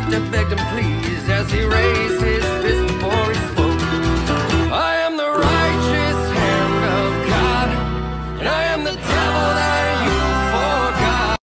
doctor begged him please as he raised his